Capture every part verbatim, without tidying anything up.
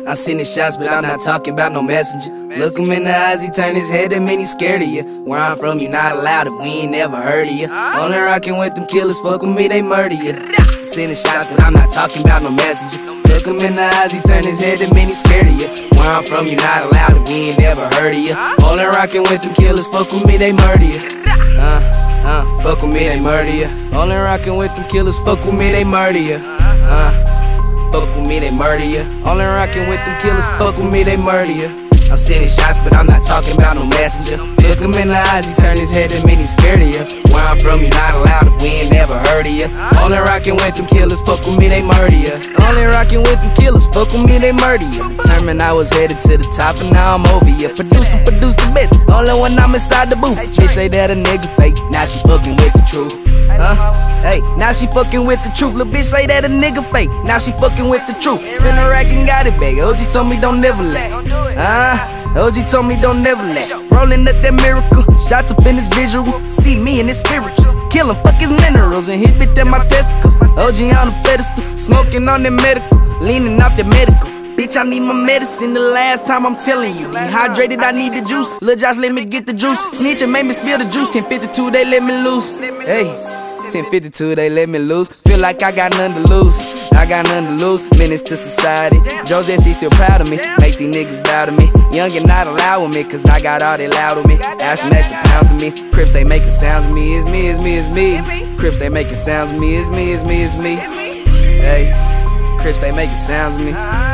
I sending shots, but I'm not talking about no messenger. Look him in the eyes, he turn his head, that mean he scared of you. Where I'm from, you not allowed if we ain't never heard of you. Only rockin' with them killers, fuck with me, they murder you. Sending shots, but I'm not talking about no messenger. Look him in the eyes, he turn his head, that mean he scared of you. Where I'm from, you not allowed if we ain't never heard of you. Only rockin' with them killers, fuck with me, they murder you. Uh, uh, fuck with me, they murder you. Only rockin' with them killers, fuck with me, they murder you. Uh. Fuck with me, they murder ya. Only rockin' with them killers, fuck with me, they murder ya. I'm sending shots, but I'm not talking about no messenger. Look him in the eyes, he turn his head, that mean he's scared of ya. Where I'm from, you not allowed if we ain't never heard of ya. Only rockin' with them killers, fuck with me, they murder ya. Only rockin' with them killers, fuck with me, they murder ya. Determined I was headed to the top and now I'm over ya. Produce and produce the best, only when I'm inside the booth. Bitch say that a nigga fake, now she fucking with the truth. Huh? Hey, now she fucking with the truth. Lil' bitch say that a nigga fake, now she fucking with the truth. Spin a rack and got it back. O G told me don't never let. Ah, uh, O G told me don't never let. Rolling up that miracle, shots up in his visual. See me in his spiritual. Kill him, fuck his minerals, and hit bit at my testicles. O G on the pedestal, smoking on that medical, leaning off that medical. Bitch, I need my medicine the last time I'm telling you. Dehydrated, I need the juice. Lil' Josh, let me get the juice. Snitch and made me spill the juice. ten fifty-two, they let me loose. Hey, ten fifty-two, they let me loose. Feel like I got nothing to lose. I got nothing to lose. Menace to society. Joe said she still proud of me. Make these niggas bow to me. Young and not allowed with me, cause I got all they loud with me. Ask some extra pounds to me. Crips, they making sounds of me. It's me, it's me, it's me. Crips, they making sounds of me. It's me, it's me, it's me. Hey, Crips, they making sounds of me.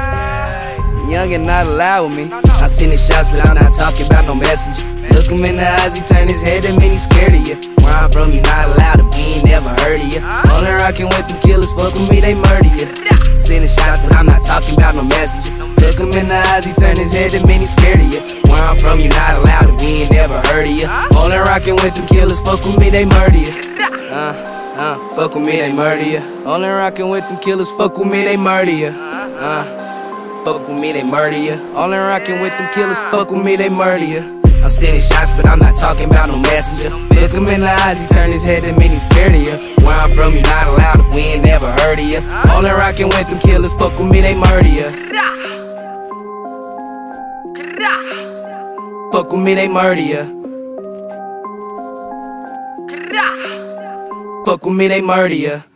Young and not allowed with me. I sending shots, but I'm not talking about no messenger. Look him in the eyes, he turn his head, that mean he scared of you. Where I'm from, you not allowed if we ain't never heard of you. Only rockin' with them killers, fuck with me, they murder you. Sending shots, but I'm not talking about no messenger. Look him in the eyes, he turn his head, that mean he scared of you. Where I'm from, you not allowed if we ain't never heard of you. Only rockin' with them killers, fuck with me, they murder you. Uh, uh, fuck with me, they murder you. Only rockin' with them killers, fuck with me, they murder you. Uh. Fuck with me, they murder ya. Only rockin' with them killers, fuck with me, they murder ya. I'm sending shots, but I'm not talking about no messenger. Look him in the eyes, he turn his head, that mean he's scared of ya. Where I'm from, you not allowed if we ain't never heard of ya. Only rockin' with them killers, fuck with me, they murder ya. Fuck with me, they murder ya. Fuck with me, they murder ya.